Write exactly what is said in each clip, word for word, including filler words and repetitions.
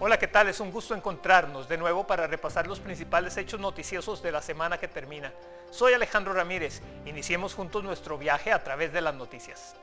Hola, ¿qué tal? Es un gusto encontrarnos de nuevo para repasar los principales hechos noticiosos de la semana que termina. Soy Alejandro Ramírez. Iniciemos juntos nuestro viaje a través de las noticias.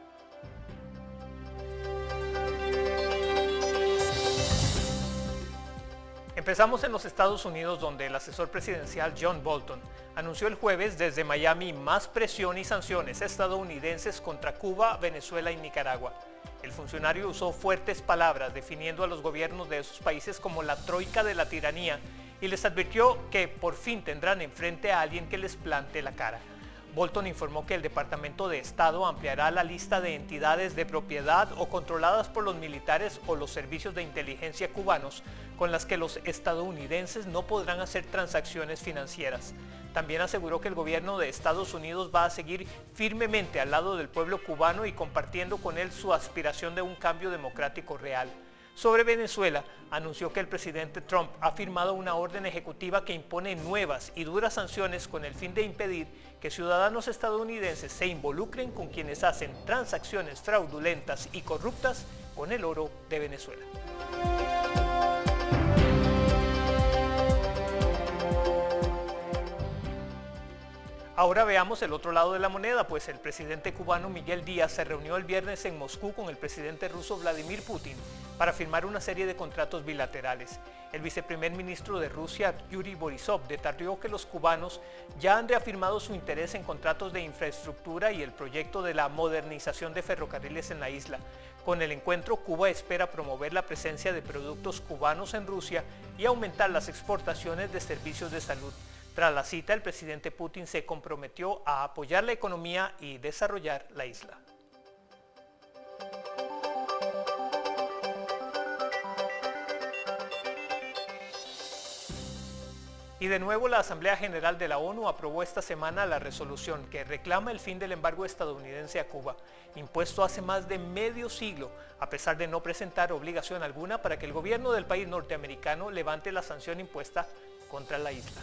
Empezamos en los Estados Unidos, donde el asesor presidencial John Bolton anunció el jueves desde Miami más presión y sanciones estadounidenses contra Cuba, Venezuela y Nicaragua. El funcionario usó fuertes palabras definiendo a los gobiernos de esos países como la troika de la tiranía y les advirtió que por fin tendrán enfrente a alguien que les plante la cara. Bolton informó que el Departamento de Estado ampliará la lista de entidades de propiedad o controladas por los militares o los servicios de inteligencia cubanos con las que los estadounidenses no podrán hacer transacciones financieras. También aseguró que el gobierno de Estados Unidos va a seguir firmemente al lado del pueblo cubano y compartiendo con él su aspiración de un cambio democrático real. Sobre Venezuela, anunció que el presidente Trump ha firmado una orden ejecutiva que impone nuevas y duras sanciones con el fin de impedir que ciudadanos estadounidenses se involucren con quienes hacen transacciones fraudulentas y corruptas con el oro de Venezuela. Ahora veamos el otro lado de la moneda, pues el presidente cubano Miguel Díaz se reunió el viernes en Moscú con el presidente ruso Vladimir Putin para firmar una serie de contratos bilaterales. El viceprimer ministro de Rusia, Yuri Borisov, detalló que los cubanos ya han reafirmado su interés en contratos de infraestructura y el proyecto de la modernización de ferrocarriles en la isla. Con el encuentro, Cuba espera promover la presencia de productos cubanos en Rusia y aumentar las exportaciones de servicios de salud. Tras la cita, el presidente Putin se comprometió a apoyar la economía y desarrollar la isla. Y de nuevo, la Asamblea General de la ONU aprobó esta semana la resolución que reclama el fin del embargo estadounidense a Cuba, impuesto hace más de medio siglo, a pesar de no presentar obligación alguna para que el gobierno del país norteamericano levante la sanción impuesta contra la isla.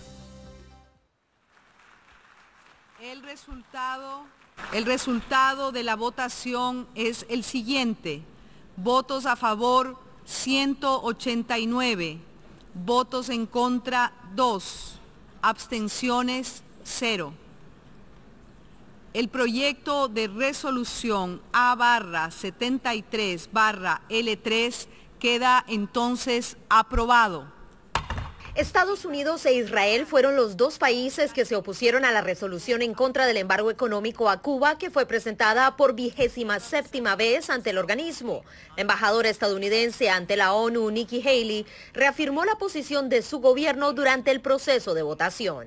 El resultado, el resultado de la votación es el siguiente. Votos a favor, ciento ochenta y nueve. Votos en contra, dos. Abstenciones, cero. El proyecto de resolución A setenta y tres L tres queda entonces aprobado. Estados Unidos e Israel fueron los dos países que se opusieron a la resolución en contra del embargo económico a Cuba, que fue presentada por vigésima séptima vez ante el organismo. La embajadora estadounidense ante la ONU, Nikki Haley, reafirmó la posición de su gobierno durante el proceso de votación.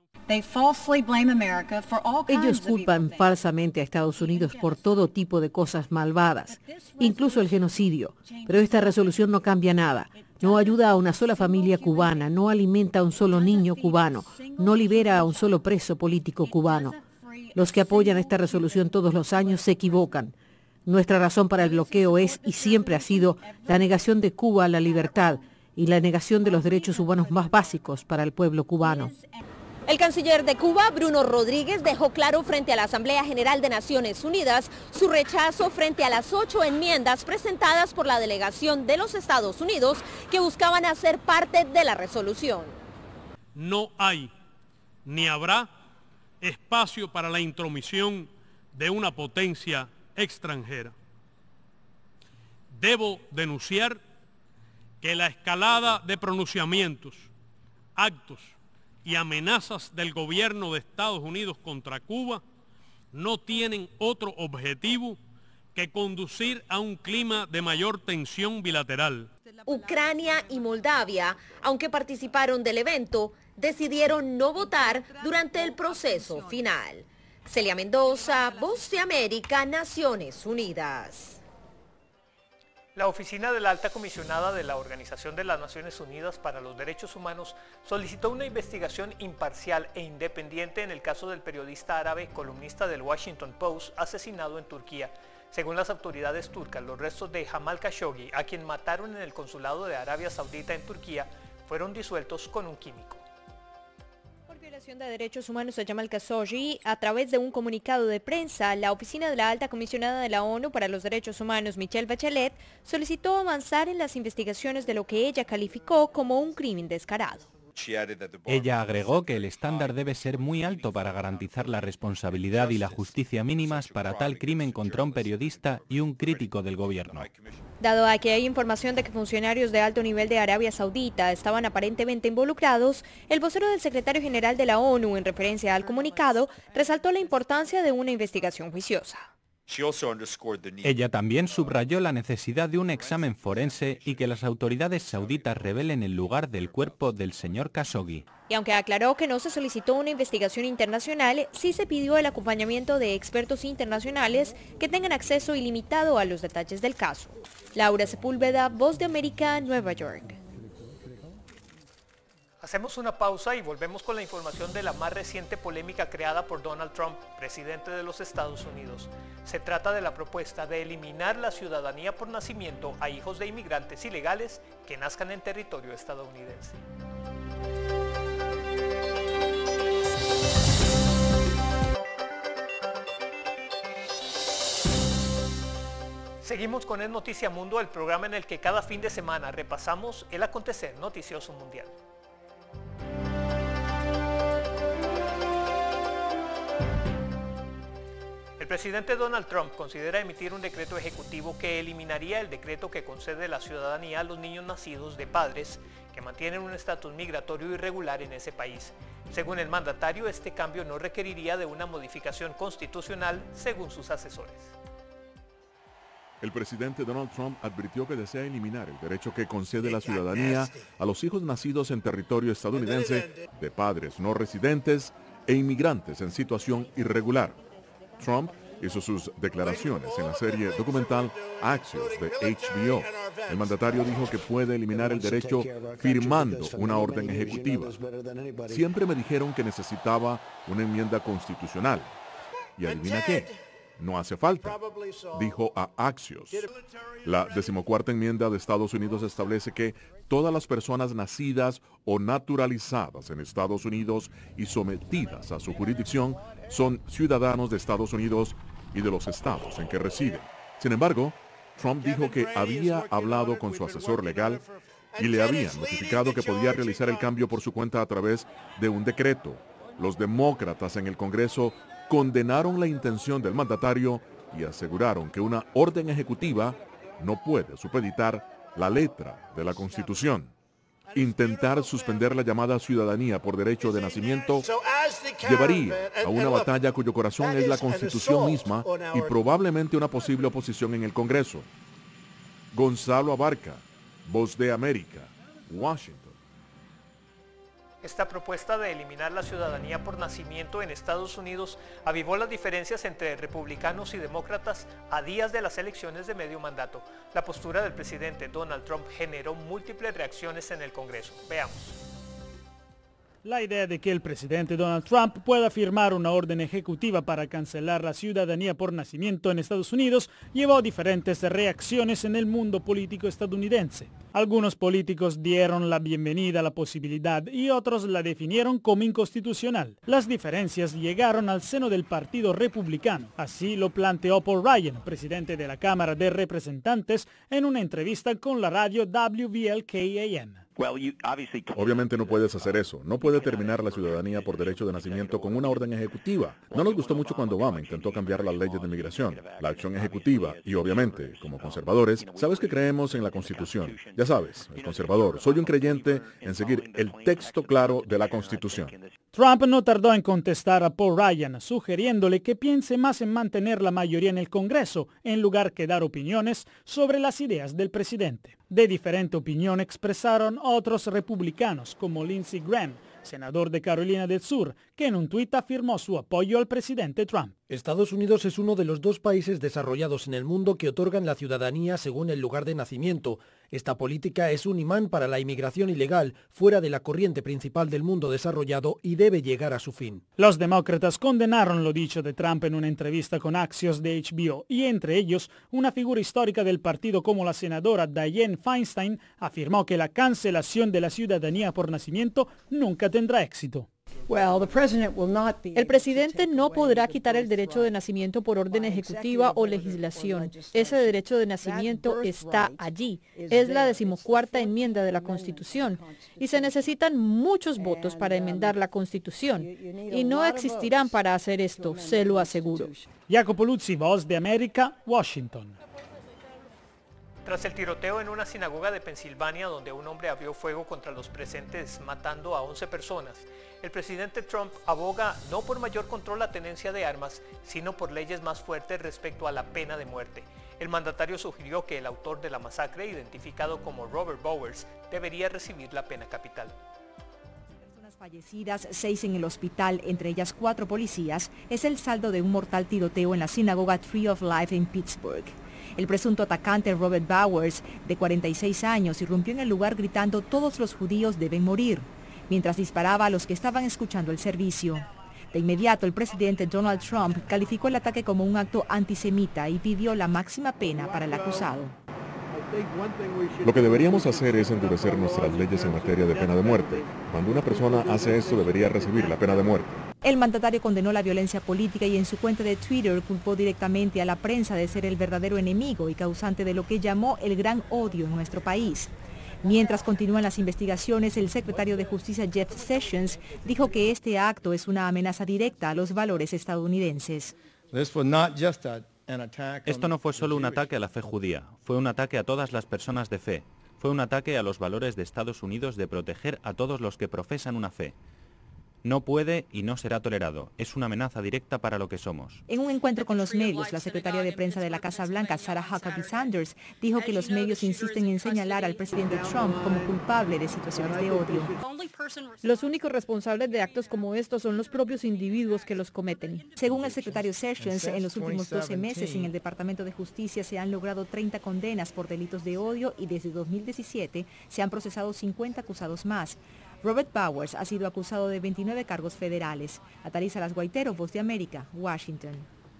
Ellos culpan falsamente a Estados Unidos por todo tipo de cosas malvadas, incluso el genocidio, pero esta resolución no cambia nada. No ayuda a una sola familia cubana, no alimenta a un solo niño cubano, no libera a un solo preso político cubano. Los que apoyan esta resolución todos los años se equivocan. Nuestra razón para el bloqueo es y siempre ha sido la negación de Cuba a la libertad y la negación de los derechos humanos más básicos para el pueblo cubano. El canciller de Cuba, Bruno Rodríguez, dejó claro frente a la Asamblea General de Naciones Unidas su rechazo frente a las ocho enmiendas presentadas por la delegación de los Estados Unidos que buscaban hacer parte de la resolución. No hay ni habrá espacio para la intromisión de una potencia extranjera. Debo denunciar que la escalada de pronunciamientos, actos y amenazas del gobierno de Estados Unidos contra Cuba no tienen otro objetivo que conducir a un clima de mayor tensión bilateral. Ucrania y Moldavia, aunque participaron del evento, decidieron no votar durante el proceso final. Celia Mendoza, Voz de América, Naciones Unidas. La oficina de la Alta Comisionada de la Organización de las Naciones Unidas para los Derechos Humanos solicitó una investigación imparcial e independiente en el caso del periodista árabe columnista del Washington Post asesinado en Turquía. Según las autoridades turcas, los restos de Jamal Khashoggi, a quien mataron en el consulado de Arabia Saudita en Turquía, fueron disueltos con un químico. de Derechos Humanos de Jamal Khashoggi, a través de un comunicado de prensa, la oficina de la Alta Comisionada de la ONU para los Derechos Humanos, Michelle Bachelet, solicitó avanzar en las investigaciones de lo que ella calificó como un crimen descarado. Ella agregó que el estándar debe ser muy alto para garantizar la responsabilidad y la justicia mínimas para tal crimen contra un periodista y un crítico del gobierno. Dado a que hay información de que funcionarios de alto nivel de Arabia Saudita estaban aparentemente involucrados, el vocero del secretario general de la ONU, en referencia al comunicado, resaltó la importancia de una investigación juiciosa. Ella también subrayó la necesidad de un examen forense y que las autoridades sauditas revelen el lugar del cuerpo del señor Khashoggi. Y aunque aclaró que no se solicitó una investigación internacional, sí se pidió el acompañamiento de expertos internacionales que tengan acceso ilimitado a los detalles del caso. Laura Sepúlveda, Voz de América, Nueva York. Hacemos una pausa y volvemos con la información de la más reciente polémica creada por Donald Trump, presidente de los Estados Unidos. Se trata de la propuesta de eliminar la ciudadanía por nacimiento a hijos de inmigrantes ilegales que nazcan en territorio estadounidense. Seguimos con El Noticia Mundo, el programa en el que cada fin de semana repasamos el acontecer noticioso mundial. El presidente Donald Trump considera emitir un decreto ejecutivo que eliminaría el decreto que concede la ciudadanía a los niños nacidos de padres que mantienen un estatus migratorio irregular en ese país. Según el mandatario, este cambio no requeriría de una modificación constitucional, según sus asesores. El presidente Donald Trump advirtió que desea eliminar el derecho que concede la ciudadanía a los hijos nacidos en territorio estadounidense de padres no residentes e inmigrantes en situación irregular. Trump hizo sus declaraciones en la serie documental Axios de H B O. El mandatario dijo que puede eliminar el derecho firmando una orden ejecutiva. Siempre me dijeron que necesitaba una enmienda constitucional. ¿Y adivina qué? No hace falta, dijo a Axios. La decimocuarta enmienda de Estados Unidos establece que todas las personas nacidas o naturalizadas en Estados Unidos y sometidas a su jurisdicción son ciudadanos de Estados Unidos y de los estados en que residen. Sin embargo, Trump dijo que había hablado con su asesor legal y le habían notificado que podía realizar el cambio por su cuenta a través de un decreto. Los demócratas en el Congreso condenaron la intención del mandatario y aseguraron que una orden ejecutiva no puede supeditar la letra de la Constitución. Intentar suspender la llamada ciudadanía por derecho de nacimiento llevaría a una batalla cuyo corazón es la Constitución misma y probablemente una posible oposición en el Congreso. Gonzalo Abarca, Voz de América, Washington. Esta propuesta de eliminar la ciudadanía por nacimiento en Estados Unidos avivó las diferencias entre republicanos y demócratas a días de las elecciones de medio mandato. La postura del presidente Donald Trump generó múltiples reacciones en el Congreso. Veamos. La idea de que el presidente Donald Trump pueda firmar una orden ejecutiva para cancelar la ciudadanía por nacimiento en Estados Unidos llevó a diferentes reacciones en el mundo político estadounidense. Algunos políticos dieron la bienvenida a la posibilidad y otros la definieron como inconstitucional. Las diferencias llegaron al seno del Partido Republicano. Así lo planteó Paul Ryan, presidente de la Cámara de Representantes, en una entrevista con la radio W V L K A M. Obviamente no puedes hacer eso. No puede terminar la ciudadanía por derecho de nacimiento con una orden ejecutiva. No nos gustó mucho cuando Obama intentó cambiar las leyes de migración, la acción ejecutiva y obviamente, como conservadores, sabes que creemos en la Constitución. Ya sabes, el conservador. Soy un creyente en seguir el texto claro de la Constitución. Trump no tardó en contestar a Paul Ryan, sugiriéndole que piense más en mantener la mayoría en el Congreso, en lugar que dar opiniones sobre las ideas del presidente. De diferente opinión expresaron otros republicanos, como Lindsey Graham, senador de Carolina del Sur, que en un tuit afirmó su apoyo al presidente Trump. Estados Unidos es uno de los dos países desarrollados en el mundo que otorgan la ciudadanía según el lugar de nacimiento. Esta política es un imán para la inmigración ilegal fuera de la corriente principal del mundo desarrollado y debe llegar a su fin. Los demócratas condenaron lo dicho de Trump en una entrevista con Axios de H B O y entre ellos una figura histórica del partido como la senadora Dianne Feinstein afirmó que la cancelación de la ciudadanía por nacimiento nunca tendrá éxito. El presidente no podrá quitar el derecho de nacimiento por orden ejecutiva o legislación. Ese derecho de nacimiento está allí. Es la decimocuarta enmienda de la Constitución. Y se necesitan muchos votos para enmendar la Constitución. Y no existirán para hacer esto, se lo aseguro. Jacopo Luzzi, Voz de América, Washington. Tras el tiroteo en una sinagoga de Pensilvania donde un hombre abrió fuego contra los presentes matando a once personas, el presidente Trump aboga no por mayor control a tenencia de armas, sino por leyes más fuertes respecto a la pena de muerte. El mandatario sugirió que el autor de la masacre, identificado como Robert Bowers, debería recibir la pena capital. Personas fallecidas, seis en el hospital, entre ellas cuatro policías, es el saldo de un mortal tiroteo en la sinagoga Tree of Life en Pittsburgh. El presunto atacante Robert Bowers, de cuarenta y seis años, irrumpió en el lugar gritando «Todos los judíos deben morir», mientras disparaba a los que estaban escuchando el servicio. De inmediato, el presidente Donald Trump calificó el ataque como un acto antisemita y pidió la máxima pena para el acusado. Lo que deberíamos hacer es endurecer nuestras leyes en materia de pena de muerte. Cuando una persona hace esto, debería recibir la pena de muerte. El mandatario condenó la violencia política y en su cuenta de Twitter culpó directamente a la prensa de ser el verdadero enemigo y causante de lo que llamó el gran odio en nuestro país. Mientras continúan las investigaciones, el secretario de Justicia Jeff Sessions dijo que este acto es una amenaza directa a los valores estadounidenses. Esto no fue solo un ataque a la fe judía, fue un ataque a todas las personas de fe. Fue un ataque a los valores de Estados Unidos de proteger a todos los que profesan una fe. No puede y no será tolerado. Es una amenaza directa para lo que somos. En un encuentro con los medios, la secretaria de prensa de la Casa Blanca, Sarah Huckabee Sanders, dijo que los medios insisten en señalar al presidente Trump como culpable de situaciones de odio. Los únicos responsables de actos como estos son los propios individuos que los cometen. Según el secretario Sessions, en los últimos doce meses en el Departamento de Justicia se han logrado treinta condenas por delitos de odio y desde dos mil diecisiete se han procesado cincuenta acusados más. Robert Bowers ha sido acusado de veintinueve cargos federales. Atali Salas Guaitero, Voz de América, Washington.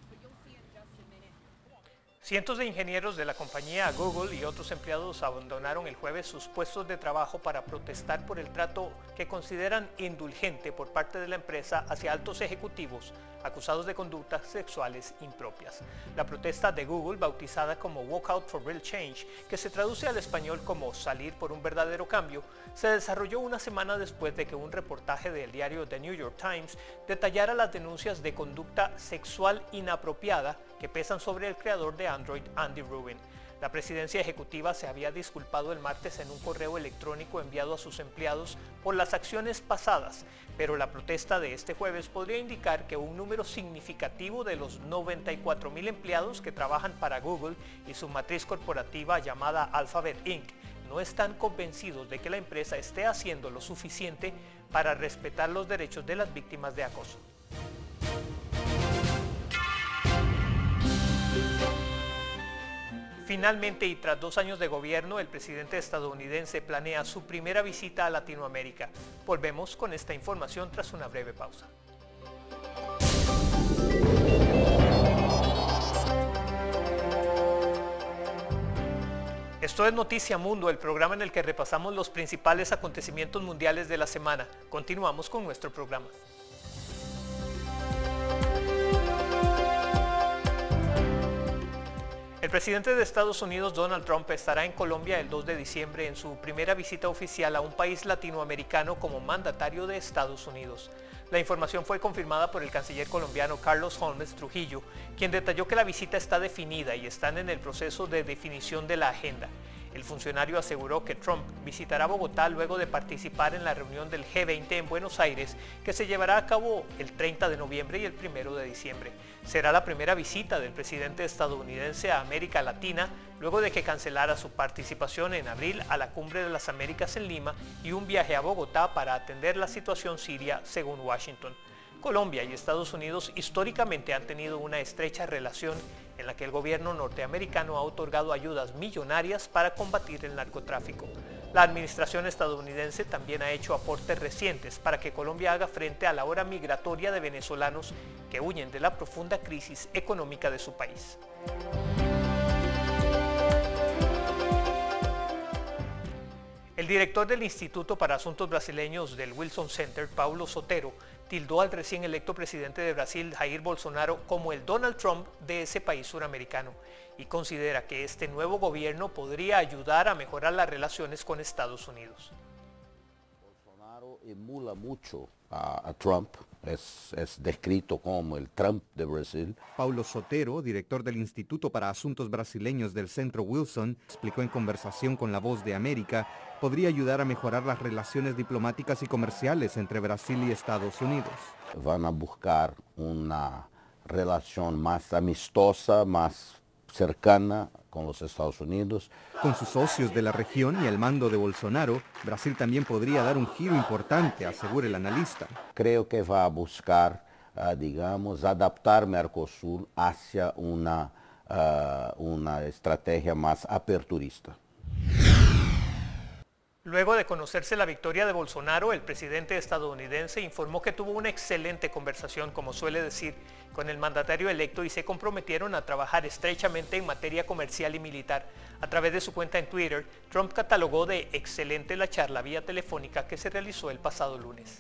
Cientos de ingenieros de la compañía Google y otros empleados abandonaron el jueves sus puestos de trabajo para protestar por el trato que consideran indulgente por parte de la empresa hacia altos ejecutivos acusados de conductas sexuales impropias. La protesta de Google, bautizada como Walkout for Real Change, que se traduce al español como Salir por un verdadero cambio, se desarrolló una semana después de que un reportaje del diario The New York Times detallara las denuncias de conducta sexual inapropiada que pesan sobre el creador de Android, Andy Rubin. La presidencia ejecutiva se había disculpado el martes en un correo electrónico enviado a sus empleados por las acciones pasadas, pero la protesta de este jueves podría indicar que un número significativo de los noventa y cuatro mil empleados que trabajan para Google y su matriz corporativa llamada Alphabet incorporated no están convencidos de que la empresa esté haciendo lo suficiente para respetar los derechos de las víctimas de acoso. Finalmente, y tras dos años de gobierno, el presidente estadounidense planea su primera visita a Latinoamérica. Volvemos con esta información tras una breve pausa. Esto es Noticia Mundo, el programa en el que repasamos los principales acontecimientos mundiales de la semana. Continuamos con nuestro programa. El presidente de Estados Unidos, Donald Trump, estará en Colombia el dos de diciembre en su primera visita oficial a un país latinoamericano como mandatario de Estados Unidos. La información fue confirmada por el canciller colombiano Carlos Holmes Trujillo, quien detalló que la visita está definida y están en el proceso de definición de la agenda. El funcionario aseguró que Trump visitará Bogotá luego de participar en la reunión del G veinte en Buenos Aires, que se llevará a cabo el treinta de noviembre y el primero de diciembre. Será la primera visita del presidente estadounidense a América Latina, luego de que cancelara su participación en abril a la Cumbre de las Américas en Lima y un viaje a Bogotá para atender la situación siria, según Washington. Colombia y Estados Unidos históricamente han tenido una estrecha relación en la que el gobierno norteamericano ha otorgado ayudas millonarias para combatir el narcotráfico. La administración estadounidense también ha hecho aportes recientes para que Colombia haga frente a la ola migratoria de venezolanos que huyen de la profunda crisis económica de su país. El El director del Instituto para Asuntos Brasileños del Wilson Center, Paulo Sotero, tildó al recién electo presidente de Brasil, Jair Bolsonaro, como el Donald Trump de ese país suramericano y considera que este nuevo gobierno podría ayudar a mejorar las relaciones con Estados Unidos. Bolsonaro emula mucho a, a Trump, es, es descrito como el Trump de Brasil. Paulo Sotero, director del Instituto para Asuntos Brasileños del Centro Wilson, explicó en conversación con La Voz de América, podría ayudar a mejorar las relaciones diplomáticas y comerciales entre Brasil y Estados Unidos. Van a buscar una relación más amistosa, más cercana con los Estados Unidos. Con sus socios de la región y el mando de Bolsonaro, Brasil también podría dar un giro importante, asegura el analista. Creo que va a buscar, uh, digamos, adaptar Mercosur hacia una, uh, una estrategia más aperturista. Luego de conocerse la victoria de Bolsonaro, el presidente estadounidense informó que tuvo una excelente conversación, como suele decir, con el mandatario electo y se comprometieron a trabajar estrechamente en materia comercial y militar. A través de su cuenta en Twitter, Trump catalogó de excelente la charla vía telefónica que se realizó el pasado lunes.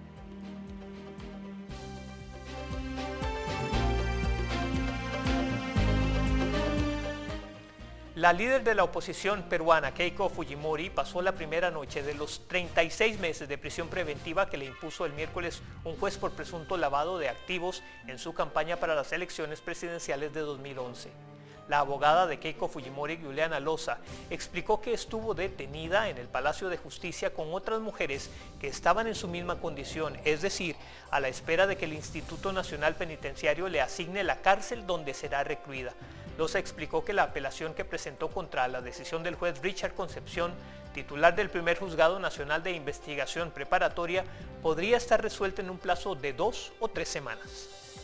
La líder de la oposición peruana, Keiko Fujimori, pasó la primera noche de los treinta y seis meses de prisión preventiva que le impuso el miércoles un juez por presunto lavado de activos en su campaña para las elecciones presidenciales de dos mil once. La abogada de Keiko Fujimori, Juliana Loza, explicó que estuvo detenida en el Palacio de Justicia con otras mujeres que estaban en su misma condición, es decir, a la espera de que el Instituto Nacional Penitenciario le asigne la cárcel donde será recluida. Loza explicó que la apelación que presentó contra la decisión del juez Richard Concepción, titular del primer Juzgado Nacional de Investigación Preparatoria, podría estar resuelta en un plazo de dos o tres semanas.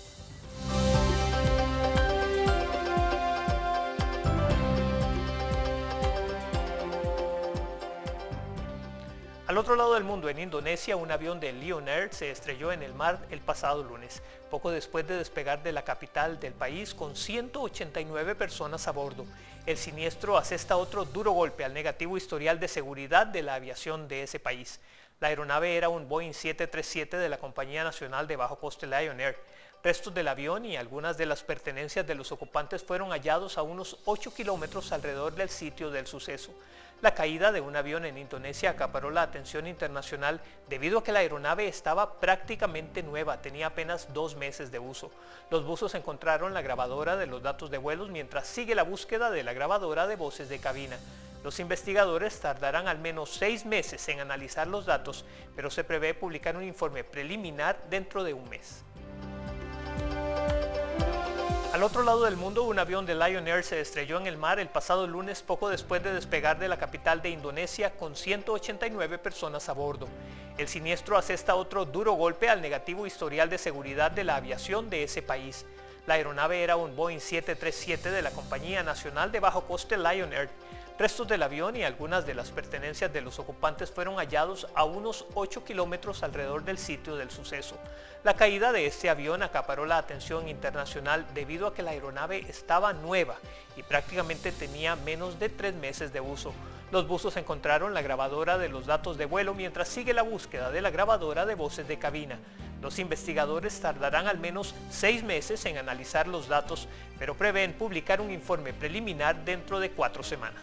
Al otro lado del mundo, en Indonesia, un avión de Lion Air se estrelló en el mar el pasado lunes, poco después de despegar de la capital del país con ciento ochenta y nueve personas a bordo. El siniestro asesta otro duro golpe al negativo historial de seguridad de la aviación de ese país. La aeronave era un Boeing siete treinta y siete de la Compañía Nacional de Bajo Coste Lion Air. Restos del avión y algunas de las pertenencias de los ocupantes fueron hallados a unos ocho kilómetros alrededor del sitio del suceso. La caída de un avión en Indonesia acaparó la atención internacional debido a que la aeronave estaba prácticamente nueva, tenía apenas dos meses de uso. Los buzos encontraron la grabadora de los datos de vuelos mientras sigue la búsqueda de la grabadora de voces de cabina. Los investigadores tardarán al menos seis meses en analizar los datos, pero se prevé publicar un informe preliminar dentro de un mes. Al otro lado del mundo, un avión de Lion Air se estrelló en el mar el pasado lunes poco después de despegar de la capital de Indonesia con ciento ochenta y nueve personas a bordo. El siniestro asesta otro duro golpe al negativo historial de seguridad de la aviación de ese país. La aeronave era un Boeing siete treinta y siete de la Compañía Nacional de Bajo Coste Lion Air. Restos del avión y algunas de las pertenencias de los ocupantes fueron hallados a unos ocho kilómetros alrededor del sitio del suceso. La caída de este avión acaparó la atención internacional debido a que la aeronave estaba nueva y prácticamente tenía menos de tres meses de uso. Los buzos encontraron la grabadora de los datos de vuelo mientras sigue la búsqueda de la grabadora de voces de cabina. Los investigadores tardarán al menos seis meses en analizar los datos, pero prevén publicar un informe preliminar dentro de cuatro semanas.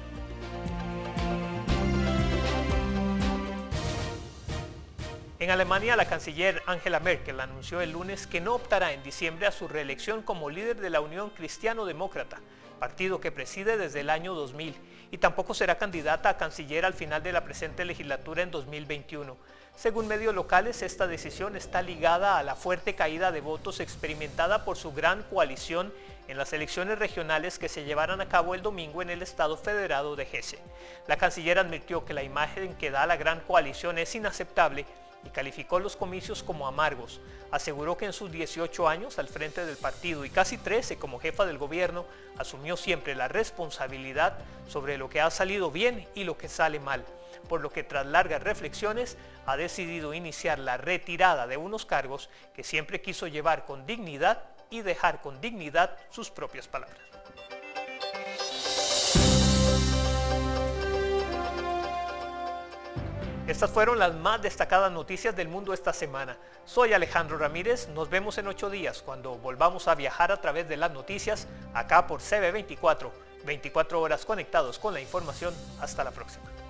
En Alemania, la canciller Angela Merkel anunció el lunes que no optará en diciembre a su reelección como líder de la Unión Cristiano-Demócrata, partido que preside desde el año dos mil, y tampoco será candidata a canciller al final de la presente legislatura en dos mil veintiuno. Según medios locales, esta decisión está ligada a la fuerte caída de votos experimentada por su gran coalición en las elecciones regionales que se llevarán a cabo el domingo en el estado federado de Hesse. La canciller advirtió que la imagen que da la gran coalición es inaceptable y calificó los comicios como amargos. Aseguró que en sus dieciocho años al frente del partido y casi trece como jefa del gobierno, asumió siempre la responsabilidad sobre lo que ha salido bien y lo que sale mal, por lo que tras largas reflexiones ha decidido iniciar la retirada de unos cargos que siempre quiso llevar con dignidad y dejar con dignidad sus propias palabras. Estas fueron las más destacadas noticias del mundo esta semana. Soy Alejandro Ramírez, nos vemos en ocho días cuando volvamos a viajar a través de las noticias acá por C B veinticuatro, veinticuatro horas conectados con la información. Hasta la próxima.